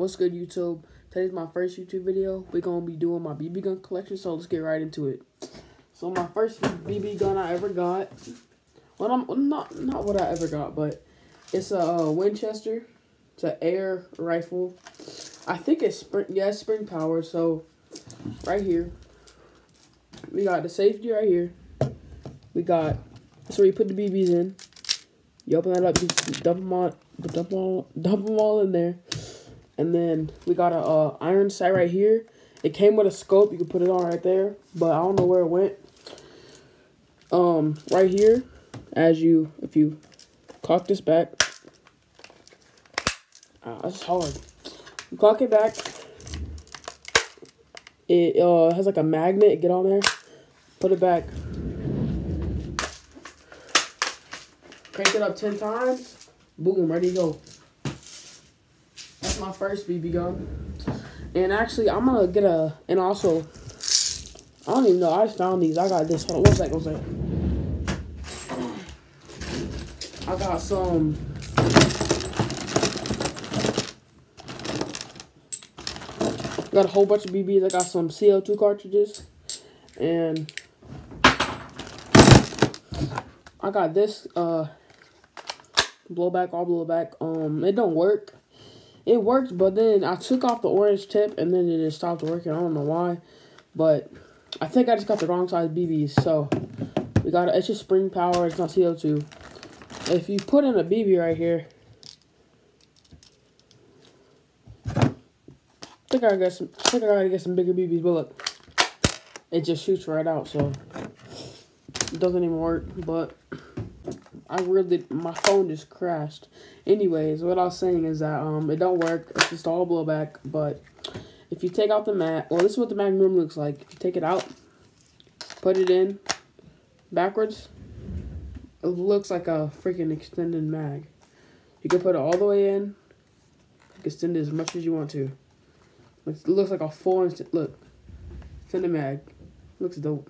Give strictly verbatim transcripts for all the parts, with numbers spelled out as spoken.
What's good, YouTube? Today's my first YouTube video. We're gonna be doing my B B gun collection, so let's get right into it. So my first B B gun I ever got, well, I'm not not what I ever got, but it's a uh, Winchester. It's an air rifle. I think it's spring, yeah, it's spring powered. So right here, we got the safety right here. We got that's where you put the B Bs in. You open that up, you dump them all, dump them all, dump them all in there. And then we got a uh, iron sight right here. It came with a scope. You can put it on right there, but I don't know where it went. Um, right here, as you, if you cock this back, ah, that's hard. You cock it back. It uh has like a magnet. Get on there, put it back, crank it up ten times. Boom, ready to go. That's my first B B gun. And actually, I'm gonna get a, and also, I don't even know, I just found these. I got this. Hold on, one second, one second. I got some, got a whole bunch of B Bs. I got some C O two cartridges. And I got this, uh, blowback, all blowback. Um, it don't work. It worked, but then I took off the orange tip, and then it just stopped working. I don't know why, but I think I just got the wrong size B Bs. So we got it. It's just spring power. It's not C O two. If you put in a B B right here, I think I got some. I think I gotta get some bigger B Bs. But look, it just shoots right out, so it doesn't even work. But I really, my phone just crashed. Anyways, what I was saying is that um, it don't work. It's just all blowback. But if you take out the mag, well, this is what the Magnum looks like. If you take it out, put it in backwards, it looks like a freaking extended mag. You can put it all the way in. You can extend it as much as you want to. It looks like a full instant. Look, extended mag. Looks dope.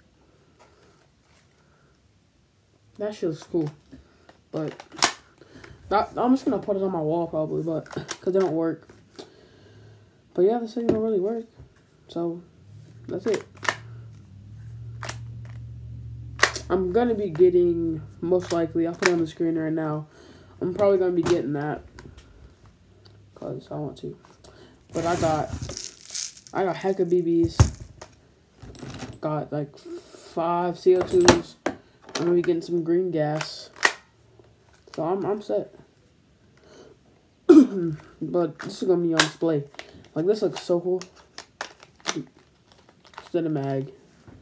That shit looks cool, but that, I'm just gonna put it on my wall probably, but because they don't work. But yeah, this thing don't really work, so that's it. I'm gonna be getting, most likely, I'll put it on the screen right now. I'm probably gonna be getting that because I want to. But I got, I got heck of B Bs. Got like five C O twos. I'm gonna be getting some green gas, so I'm I'm set. But this is gonna be on display. Like, this looks so cool. Instead of mag,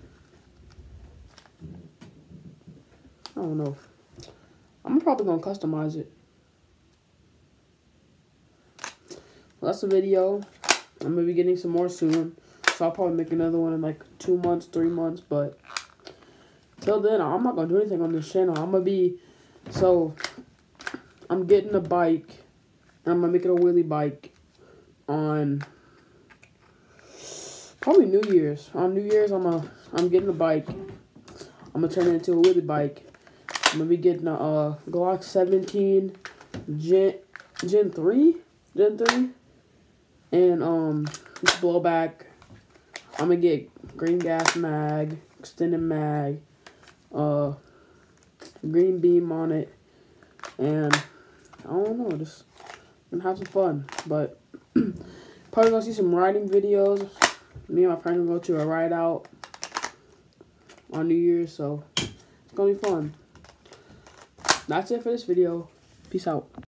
I don't know. I'm probably gonna customize it. Well, that's the video. I'm gonna be getting some more soon, so I'll probably make another one in like two months, three months, but. Till then, I'm not going to do anything on this channel. I'm going to be, so, I'm getting a bike, and I'm going to make it a wheelie bike on, probably New Year's. On New Year's, I'm a, I'm getting a bike. I'm going to turn it into a wheelie bike. I'm going to be getting a uh, Glock seventeen Gen, Gen three? Gen three? And, um, blowback. I'm going to get green gas mag, extended mag. Uh, green beam on it, and I don't know, just gonna have some fun. But probably gonna see some riding videos. Me and my friend will go to a ride out on New Year's, so it's gonna be fun. That's it for this video. Peace out.